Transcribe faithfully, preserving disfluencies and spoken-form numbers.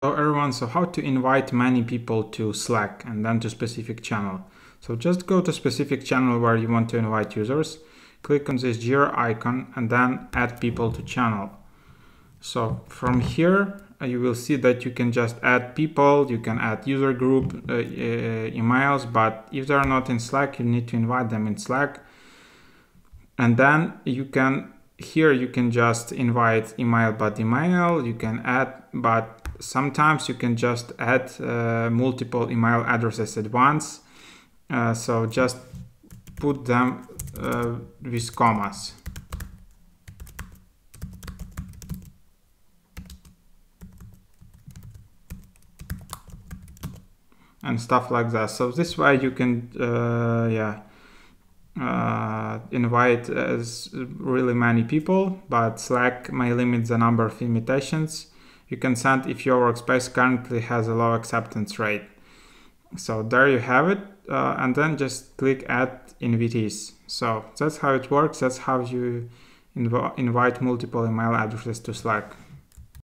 Hello everyone, so how to invite many people to Slack and then to specific channel. So just go to specific channel where you want to invite users, click on this gear icon and then add people to channel. So from here uh, you will see that you can just add people, you can add user group uh, uh, emails, but if they are not in Slack you need to invite them in Slack. And then you can, here you can just invite email but email, you can add, but sometimes you can just add uh, multiple email addresses at once. Uh, so just put them uh, with commas. And stuff like that. So this way you can, uh, yeah, uh, invite as really many people, but Slack may limit the number of invitations you can send if your workspace currently has a low acceptance rate. So there you have it, uh, and then just click add invitees. So that's how it works. That's how you inv invite multiple email addresses to Slack.